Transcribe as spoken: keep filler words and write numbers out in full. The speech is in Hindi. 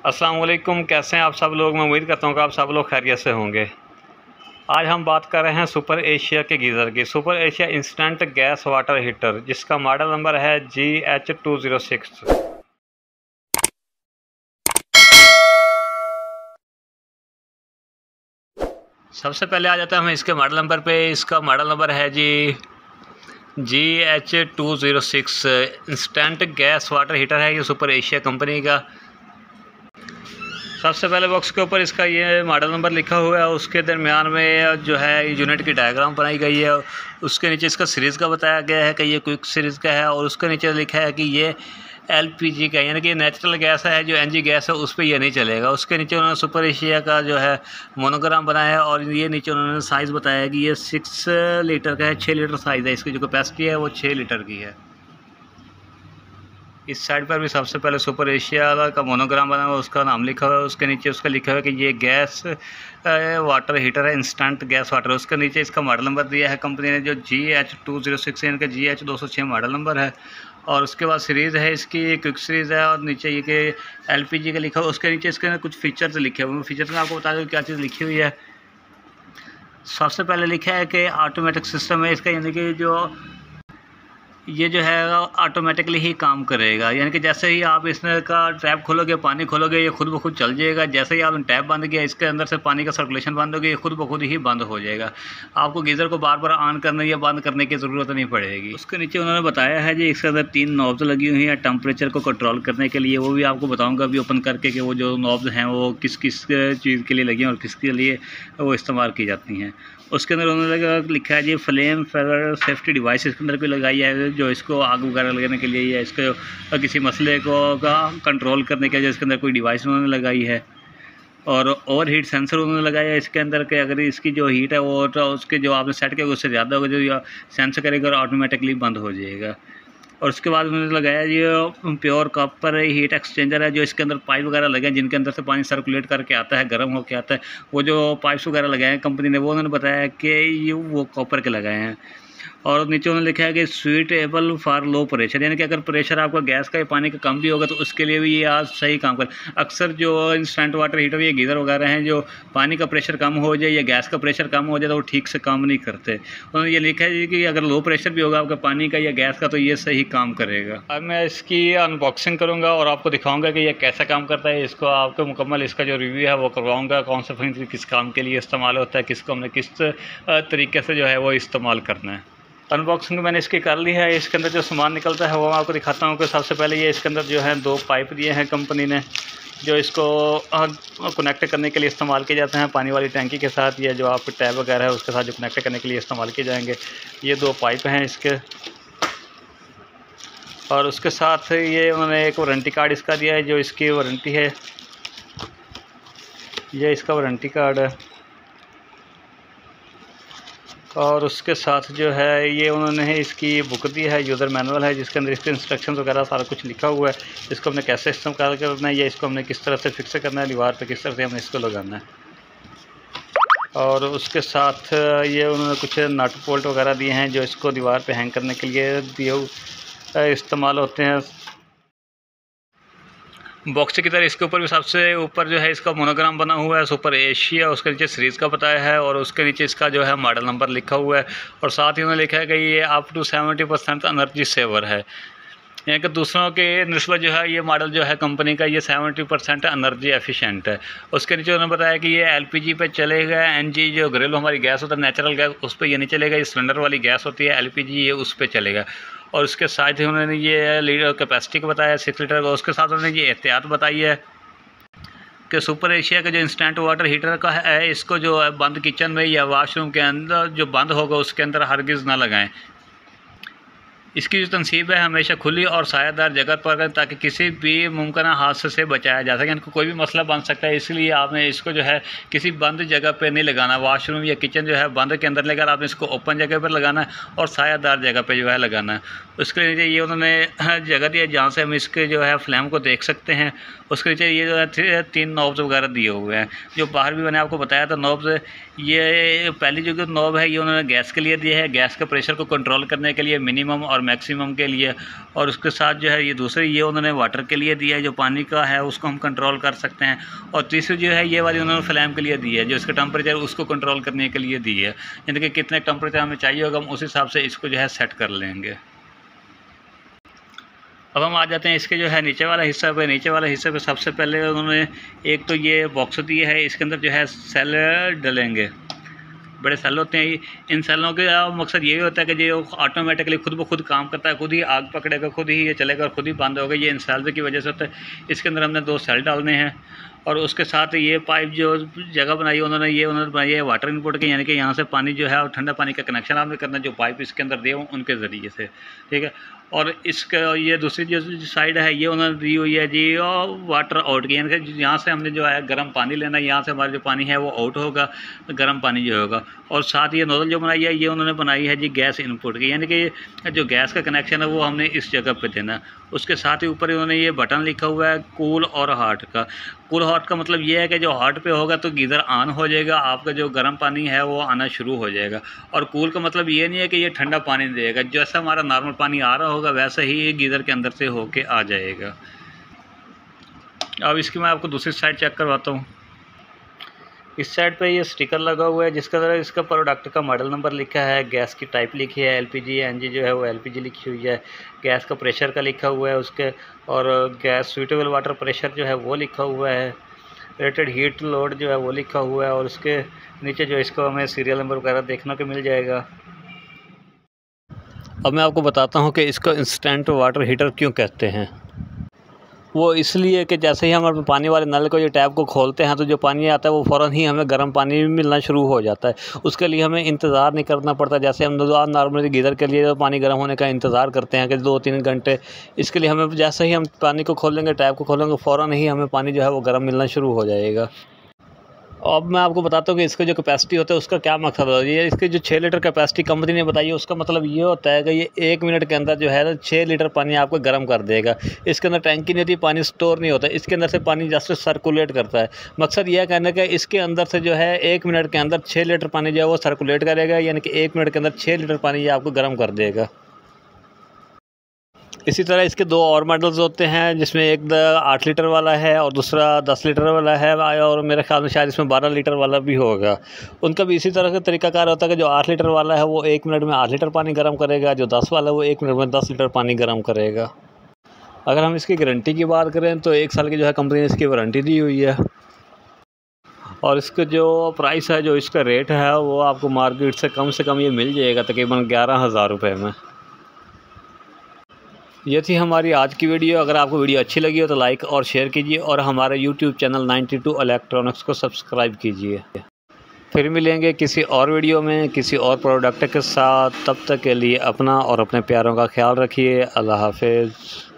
अस्सलाम वालेकुम, कैसे हैं आप सब लोग। मैं उम्मीद करता हूँ कि आप सब लोग खैरियत से होंगे। आज हम बात कर रहे हैं सुपर एशिया के गीज़र की। Super Asia instant gas water heater, जिसका मॉडल नंबर है G H two zero six. सबसे पहले आ जाता है हमें इसके मॉडल नंबर पे। इसका मॉडल नंबर है G G H two zero six. Instant gas water heater है ये सुपर एशिया कंपनी का। सबसे पहले बॉक्स के ऊपर इसका ये मॉडल नंबर लिखा हुआ है, उसके दरमियान में जो है यूनिट की डायग्राम बनाई गई है। उसके नीचे इसका सीरीज़ का बताया गया है कि ये क्विक सीरीज़ का है, और उसके नीचे लिखा है कि ये एलपीजी का, यानी कि नेचुरल गैस है। जो एनजी गैस है उस पर ये नहीं चलेगा। उसके नीचे उन्होंने सुपर एशिया का जो है मोनोग्राम बनाया है, और ये नीचे उन्होंने साइज़ बताया है कि ये सिक्स लीटर का है, छः लीटर साइज़ है। इसकी जो कैपेसिटी है वो छः लीटर की है। इस साइड पर भी सबसे पहले सुपर एशिया का मोनोग्राम बना हुआ है, उसका नाम लिखा हुआ है। उसके नीचे उसका लिखा हुआ है कि ये गैस वाटर हीटर है, इंस्टेंट गैस वाटर। उसके नीचे इसका मॉडल नंबर दिया है कंपनी ने, जो G H two zero six, इनका जी एच दो सौ छः मॉडल नंबर है। और उसके बाद सीरीज़ है इसकी, क्विक सीरीज़ है। और नीचे ये कि एलपीजी का लिखा हुआ। उसके नीचे इसके कुछ फीचर्स लिखे हुए हैं। फीचर्स में आपको बता दूँ क्या चीज़ लिखी हुई है। सबसे पहले लिखा है कि ऑटोमेटिक सिस्टम है इसका, यानी कि जो ये जो है ऑटोमेटिकली ही काम करेगा। यानी कि जैसे ही आप इसमें का टैप खोलोगे, पानी खोलोगे, ये खुद ब खुद चल जाएगा। जैसे ही आपने टैप बंद किया, इसके अंदर से पानी का सर्कुलेशन बंद हो गया, ये खुद ब खुद ही बंद हो जाएगा। आपको गीज़र को बार बार ऑन करने या बंद करने की ज़रूरत नहीं पड़ेगी। उसके नीचे उन्होंने बताया है जी इसके अंदर तीन नॉब्स लगी हुई हैं टेम्परेचर को कंट्रोल करने के लिए। वो भी आपको बताऊँगा अभी ओपन करके कि वो जो नॉब्स हैं वो किस किस चीज़ के लिए लगी हैं और किसके लिए वो इस्तेमाल की जाती हैं। उसके अंदर उन्होंने लिखा है जी फ्लेम फेवर सेफ्टी डिवाइस इसके अंदर भी लगाई है, जो इसको आग वगैरह लगाने के लिए या इसको किसी मसले को का कंट्रोल करने के लिए इसके अंदर कोई डिवाइस उन्होंने लगाई है। और ओवर हीट सेंसर उन्होंने लगाया है इसके अंदर के अगर इसकी जो हीट है वो तो उसके जो आपने सेट किया उससे ज़्यादा होगा, जो सेंस करेगा और ऑटोमेटिकली बंद हो जाएगा। और उसके बाद उन्होंने लगाया ये प्योर कॉपर हीट एक्सचेंजर है, जो इसके अंदर पाइप वगैरह लगे हैं जिनके अंदर से पानी सर्कुलेट करके आता है, गर्म होकर आता है। वो जो पाइप्स वगैरह लगाए हैं कंपनी ने, वो उन्होंने बताया कि ये वो कॉपर के लगाए हैं। और नीचे उन्होंने लिखा है कि सुइटेबल फॉर लो प्रेशर, यानी कि अगर प्रेशर आपका गैस का या पानी का कम भी होगा तो उसके लिए भी ये आज सही काम कर। अक्सर जो इंस्टेंट वाटर हीटर या गीज़र वगैरह हैं, जो पानी का प्रेशर कम हो जाए या गैस का प्रेशर कम हो जाए तो वो ठीक से काम नहीं करते। उन्होंने ये लिखा है कि अगर लो प्रेशर भी होगा आपका पानी का या गैस का तो ये सही काम करेगा। अब मैं इसकी अनबॉक्सिंग करूँगा और आपको दिखाऊँगा कि ये कैसे काम करता है। इसको आपको मुकम्मल इसका जो रिव्यू है वो करवाऊँगा, कौन सा फिर किस काम के लिए इस्तेमाल होता है, किसको हमने किस तरीके से जो है वो इस्तेमाल करना है। अनबॉक्सिंग मैंने इसकी कर ली है। इसके अंदर जो सामान निकलता है वो मैं आपको दिखाता हूँ कि सबसे पहले ये इसके अंदर जो है दो पाइप दिए हैं कंपनी ने, जो इसको कनेक्ट करने के लिए इस्तेमाल किए जाते हैं पानी वाली टैंकी के साथ, या जो आप टैब वगैरह है उसके साथ जो कनेक्ट करने के लिए इस्तेमाल किए जाएंगे। ये दो पाइप हैं इसके, और उसके साथ ये उन्होंने एक वारंटी कार्ड इसका दिया है, जो इसकी वारंटी है। ये इसका वारंटी कार्ड है। और उसके साथ जो है ये उन्होंने इसकी बुक दी है, यूज़र मैनुअल है, जिसके अंदर इसके इंस्ट्रक्शंस वगैरह सारा कुछ लिखा हुआ है। इसको हमने कैसे इस्तेमाल करना है, या इसको हमने किस तरह से फिक्स करना है, दीवार पे किस तरह से हमने इसको लगाना है। और उसके साथ ये उन्होंने कुछ नट बोल्ट वगैरह दिए हैं, जो इसको दीवार पे हैंग करने के लिए दिए इस्तेमाल होते हैं। बॉक्स की तरह इसके ऊपर भी सबसे ऊपर जो है इसका मोनोग्राम बना हुआ है सुपर एशिया। उसके नीचे सीरीज़ का बताया है, और उसके नीचे इसका जो है मॉडल नंबर लिखा हुआ है। और साथ ही उन्होंने लिखा है कि ये up to seventy percent energy saver है, यानी कि दूसरों के निस्बत जो है ये मॉडल जो है कंपनी का ये सेवेंटी परसेंट एनर्जी एफिशिएंट है। उसके नीचे उन्होंने बताया कि ये एलपीजी पे चलेगा। एनजी जो घरेलू हमारी गैस होता है, नेचुरल गैस, उस पर ये नहीं चलेगा। ये सिलेंडर वाली गैस होती है एलपीजी, ये उस पर चलेगा। और उसके साथ ही उन्होंने ये लीटर कैपेसिटी को बताया सिक्स लीटर का। उसके साथ उन्होंने ये एहतियात बताई है कि सुपर एशिया का जो इंस्टेंट वाटर हीटर का है, इसको जो है बंद किचन में या वाशरूम के अंदर जो बंद होगा उसके अंदर हरगिज़ ना लगाएं। इसकी जो तनसीब है हमेशा खुली और सायादार जगह पर करें, ताकि किसी भी मुमकिन हादसे से बचाया जा सके। इनको कोई भी मसला बन सकता है, इसलिए आपने इसको जो है किसी बंद जगह पे नहीं लगाना। वाशरूम या किचन जो है बंद के अंदर लेकर आपने इसको ओपन जगह पर लगाना है और सायादार जगह पे जो है लगाना है। उसके नीचे ये उन्होंने जगह दी है जहाँ से हम इसके जो है फ्लेम को देख सकते हैं। उसके नीचे ये जो है तीन नॉब्स वगैरह दिए हुए हैं, जो बाहर भी मैंने आपको बताया था नॉब्स। ये पहली जो नॉब है ये उन्होंने गैस के लिए दी है, गैस के प्रेशर को कंट्रोल करने के लिए मिनिमम और मैक्सिमम के लिए। और उसके साथ जो है ये दूसरी ये उन्होंने वाटर के लिए दिया है, जो पानी का है उसको हम कंट्रोल कर सकते हैं। और तीसरी जो है ये वाली उन्होंने फ्लेम के लिए दी है, जो इसका टेम्परेचर उसको कंट्रोल करने के लिए दी है, यानी कि कितने टेम्परेचर हमें चाहिए होगा हम उस हिसाब से इसको जो है सेट कर लेंगे। अब हम आ जाते हैं इसके जो है नीचे वाला हिस्सा पे। नीचे वाला हिस्से पे सबसे पहले उन्होंने एक तो ये बॉक्स दिया है, इसके अंदर जो है सेल डलेंगे, बड़े सेल होते हैं। इन सेलों का मकसद यही होता है कि जो ऑटोमेटिकली खुद ब खुद काम करता है, खुद ही आग पकड़ेगा, खुद ही ये चलेगा और खुद ही बंद होगा। ये इन सेल की वजह से होता है। इसके अंदर हमने दो सेल डालने हैं और उसके साथ ये पाइप जो जगह बनाई है उन्होंने ये उन्होंने बनाई है वाटर इनपुट की, यानी कि यहाँ से पानी जो है और ठंडा पानी का कनेक्शन आपने करना जो पाइप इसके अंदर दिए हों उनके ज़रिए से, ठीक है। और इसका ये दूसरी जो साइड है ये उन्होंने दी हुई है जी वाटर आउट की, यानी कि यहाँ से हमने जो है गर्म पानी लेना है, यहाँ से हमारा जो पानी है वो आउट होगा, गर्म पानी जो होगा। और साथ ये नोजल जो बनाई है ये उन्होंने बनाई है जी गैस इनपुट की, यानी कि जो गैस का कनेक्शन है वो हमने इस जगह पे देना है। उसके साथ ही ऊपर उन्होंने ये बटन लिखा हुआ है कूल और हॉट का। कूल हॉट का मतलब ये है कि जो हॉट पे होगा तो गीज़र ऑन हो जाएगा, आपका जो गर्म पानी है वो आना शुरू हो जाएगा। और कूल का मतलब ये नहीं है कि ये ठंडा पानी देगा, जैसा हमारा नॉर्मल पानी आ रहा होगा वैसा ही ये गीज़र के अंदर से होके आ जाएगा। अब इसकी मैं आपको दूसरी साइड चेक करवाता हूँ। इस साइड पे ये स्टिकर लगा हुआ है जिसका अंदर इसका प्रोडक्ट का मॉडल नंबर लिखा है, गैस की टाइप लिखी है, एलपीजी एनजी जो है वो एलपीजी लिखी हुई है, गैस का प्रेशर का लिखा हुआ है उसके, और गैस सूटेबल वाटर प्रेशर जो है वो लिखा हुआ है, रेटेड हीट लोड जो है वो लिखा हुआ है। और उसके नीचे जो इसको हमें सीरियल नंबर वगैरह देखने को मिल जाएगा। अब मैं आपको बताता हूँ कि इसको इंस्टेंट वाटर हीटर क्यों कहते हैं। वो इसलिए कि जैसे ही हम पानी वाले नल को ये टैप को खोलते हैं तो जो पानी आता है वो फ़ौरन ही हमें गर्म पानी भी मिलना शुरू हो जाता है। उसके लिए हमें इंतज़ार नहीं करना पड़ता, जैसे हम नॉर्मली गीज़र के लिए तो पानी गर्म होने का इंतज़ार करते हैं कि दो तीन घंटे। इसके लिए हमें जैसे ही हम पानी को खोलेंगे, टैप को खोलेंगे, फ़ौरन ही हमें पानी जो है वो गर्म मिलना शुरू हो जाएगा। अब मैं आपको बताता हूँ कि इसका जो कैपेसिटी होता है उसका क्या मकसद होता है। ये इसकी जो छः लीटर कैपेसिटी कंपनी ने बताई है उसका मतलब ये होता है कि ये एक मिनट के अंदर जो है ना छः लीटर पानी आपको गर्म कर देगा। इसके अंदर टैंकी नहीं होती, पानी स्टोर नहीं होता, इसके अंदर से पानी जस्ट सर्कुलेट करता है। मकसद यह कहने का इसके अंदर से जो है एक मिनट के अंदर छः लीटर पानी जो है वो सर्कुलेट करेगा, यानी कि एक मिनट के अंदर छः लीटर पानी ये आपको गर्म कर देगा। इसी तरह इसके दो और मॉडल्स होते हैं जिसमें एक आठ लीटर वाला है और दूसरा दस लीटर वाला है, और मेरे ख्याल में शायद इसमें बारह लीटर वाला भी होगा। उनका भी इसी तरह का तरीकाकार होता है कि जो आठ लीटर वाला है वो एक मिनट में आठ लीटर पानी गर्म करेगा, जो दस वाला है वो एक मिनट में दस लीटर पानी गर्म करेगा। अगर हम इसकी गारंटी की बात करें तो एक साल की जो है कंपनी ने इसकी वारंटी दी हुई है। और इसका जो प्राइस है, जो इसका रेट है वो आपको मार्केट से कम से कम ये मिल जाएगा तकरीबन ग्यारह हज़ार रुपये में। ये थी हमारी आज की वीडियो। अगर आपको वीडियो अच्छी लगी हो तो लाइक और शेयर कीजिए और हमारे YouTube channel ninety two electronics को सब्सक्राइब कीजिए। फिर मिलेंगे किसी और वीडियो में किसी और प्रोडक्ट के साथ। तब तक के लिए अपना और अपने प्यारों का ख्याल रखिए। अल्लाह हाफ़िज़।